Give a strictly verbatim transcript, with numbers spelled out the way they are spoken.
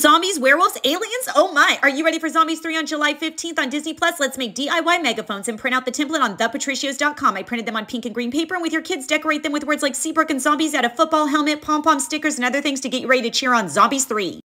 Zombies, werewolves, aliens? Oh my! Are you ready for Zombies three on July fifteenth on Disney Plus? Let's make D I Y megaphones and print out the template on the patricios dot com. I printed them on pink and green paper, and with your kids, decorate them with words like Seabrook and zombies, add a football helmet, pom-pom stickers, and other things to get you ready to cheer on Zombies three.